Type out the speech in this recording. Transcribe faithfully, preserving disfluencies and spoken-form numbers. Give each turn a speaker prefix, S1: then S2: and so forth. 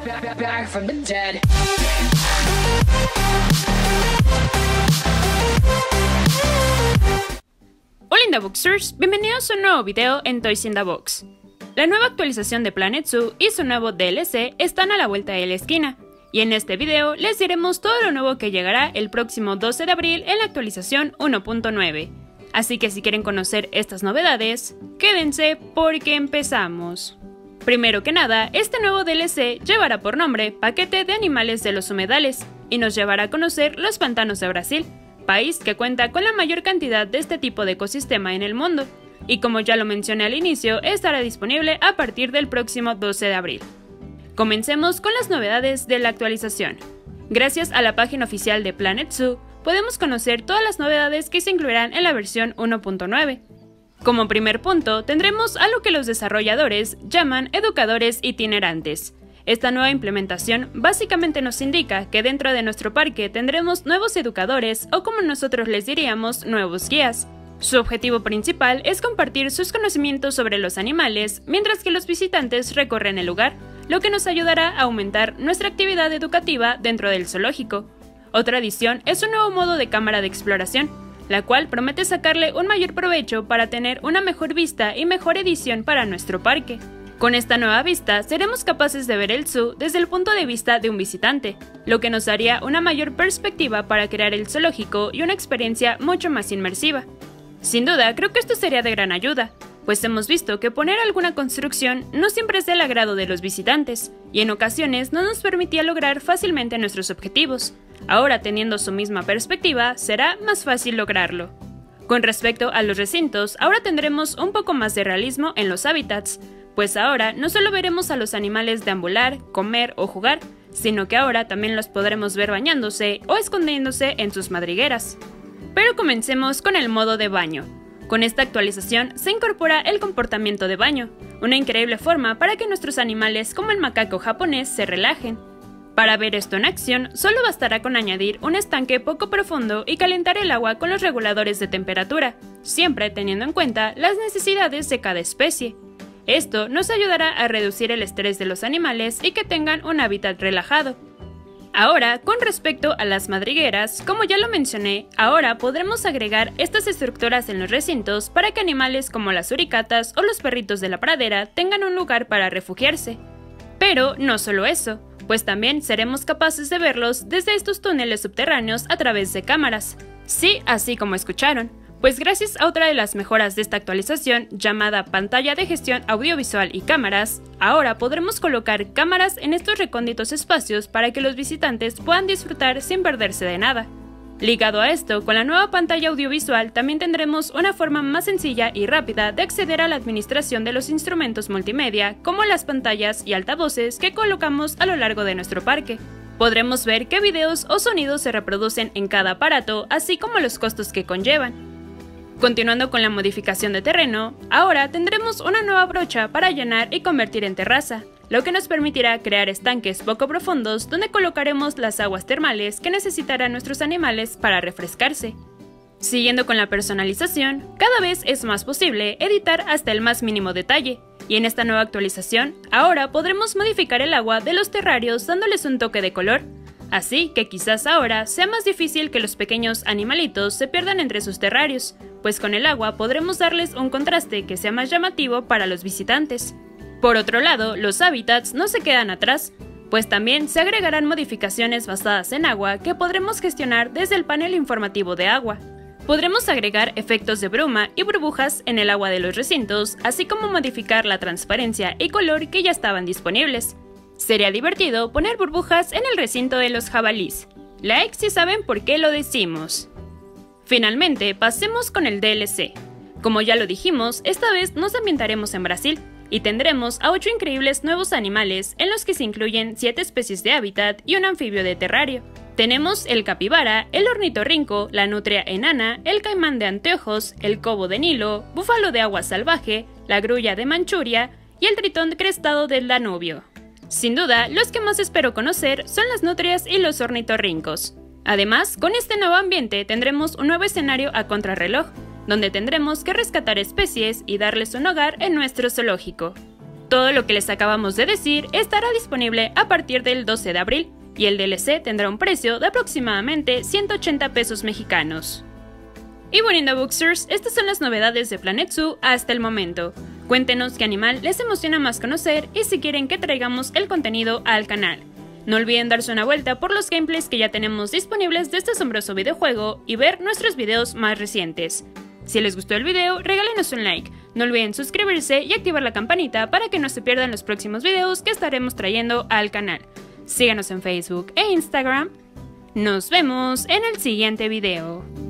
S1: back from the dead.
S2: Hola Indaboxers, bienvenidos a un nuevo video en Toys in the Box. La nueva actualización de Planet Zoo y su nuevo D L C están a la vuelta de la esquina, y en este video les diremos todo lo nuevo que llegará el próximo doce de abril en la actualización uno punto nueve. Así que si quieren conocer estas novedades, quédense porque empezamos. Primero que nada, este nuevo D L C llevará por nombre Paquete de Animales de los Humedales, y nos llevará a conocer los pantanos de Brasil, país que cuenta con la mayor cantidad de este tipo de ecosistema en el mundo, y como ya lo mencioné al inicio, estará disponible a partir del próximo doce de abril. Comencemos con las novedades de la actualización. Gracias a la página oficial de Planet Zoo, podemos conocer todas las novedades que se incluirán en la versión uno punto nueve. Como primer punto, tendremos a lo que los desarrolladores llaman educadores itinerantes. Esta nueva implementación básicamente nos indica que dentro de nuestro parque tendremos nuevos educadores o, como nosotros les diríamos, nuevos guías. Su objetivo principal es compartir sus conocimientos sobre los animales mientras que los visitantes recorren el lugar, lo que nos ayudará a aumentar nuestra actividad educativa dentro del zoológico. Otra adición es un nuevo modo de cámara de exploración, la cual promete sacarle un mayor provecho para tener una mejor vista y mejor edición para nuestro parque. Con esta nueva vista seremos capaces de ver el zoo desde el punto de vista de un visitante, lo que nos daría una mayor perspectiva para crear el zoológico y una experiencia mucho más inmersiva. Sin duda, creo que esto sería de gran ayuda, pues hemos visto que poner alguna construcción no siempre es del agrado de los visitantes, y en ocasiones no nos permitía lograr fácilmente nuestros objetivos. Ahora, teniendo su misma perspectiva, será más fácil lograrlo. Con respecto a los recintos, ahora tendremos un poco más de realismo en los hábitats, pues ahora no solo veremos a los animales deambular, comer o jugar, sino que ahora también los podremos ver bañándose o escondiéndose en sus madrigueras. Pero comencemos con el modo de baño. Con esta actualización se incorpora el comportamiento de baño, una increíble forma para que nuestros animales como el macaco japonés se relajen. Para ver esto en acción, solo bastará con añadir un estanque poco profundo y calentar el agua con los reguladores de temperatura, siempre teniendo en cuenta las necesidades de cada especie. Esto nos ayudará a reducir el estrés de los animales y que tengan un hábitat relajado. Ahora, con respecto a las madrigueras, como ya lo mencioné, ahora podremos agregar estas estructuras en los recintos para que animales como las suricatas o los perritos de la pradera tengan un lugar para refugiarse. Pero no solo eso, pues también seremos capaces de verlos desde estos túneles subterráneos a través de cámaras. Sí, así como escucharon, pues gracias a otra de las mejoras de esta actualización, llamada pantalla de gestión audiovisual y cámaras, ahora podremos colocar cámaras en estos recónditos espacios para que los visitantes puedan disfrutar sin perderse de nada. Ligado a esto, con la nueva pantalla audiovisual también tendremos una forma más sencilla y rápida de acceder a la administración de los instrumentos multimedia, como las pantallas y altavoces que colocamos a lo largo de nuestro parque. Podremos ver qué videos o sonidos se reproducen en cada aparato, así como los costos que conllevan. Continuando con la modificación de terreno, ahora tendremos una nueva brocha para llenar y convertir en terraza, lo que nos permitirá crear estanques poco profundos donde colocaremos las aguas termales que necesitarán nuestros animales para refrescarse. Siguiendo con la personalización, cada vez es más posible editar hasta el más mínimo detalle, y en esta nueva actualización, ahora podremos modificar el agua de los terrarios dándoles un toque de color. Así que quizás ahora sea más difícil que los pequeños animalitos se pierdan entre sus terrarios, pues con el agua podremos darles un contraste que sea más llamativo para los visitantes. Por otro lado, los hábitats no se quedan atrás, pues también se agregarán modificaciones basadas en agua que podremos gestionar desde el panel informativo de agua. Podremos agregar efectos de bruma y burbujas en el agua de los recintos, así como modificar la transparencia y color que ya estaban disponibles. Sería divertido poner burbujas en el recinto de los jabalís. Like si saben por qué lo decimos. Finalmente, pasemos con el D L C. Como ya lo dijimos, esta vez nos ambientaremos en Brasil, y tendremos a ocho increíbles nuevos animales en los que se incluyen siete especies de hábitat y un anfibio de terrario. Tenemos el capibara, el ornitorrinco, la nutria enana, el caimán de anteojos, el cobo de Nilo, búfalo de agua salvaje, la grulla de Manchuria y el tritón crestado del Danubio. Sin duda, los que más espero conocer son las nutrias y los ornitorrincos. Además, con este nuevo ambiente tendremos un nuevo escenario a contrarreloj, donde tendremos que rescatar especies y darles un hogar en nuestro zoológico. Todo lo que les acabamos de decir estará disponible a partir del doce de abril, y el D L C tendrá un precio de aproximadamente ciento ochenta pesos mexicanos. Y bueno, Booksters, estas son las novedades de Planet Zoo hasta el momento. Cuéntenos qué animal les emociona más conocer y si quieren que traigamos el contenido al canal. No olviden darse una vuelta por los gameplays que ya tenemos disponibles de este asombroso videojuego y ver nuestros videos más recientes. Si les gustó el video, regálenos un like. No olviden suscribirse y activar la campanita para que no se pierdan los próximos videos que estaremos trayendo al canal. Síganos en Facebook e Instagram. Nos vemos en el siguiente video.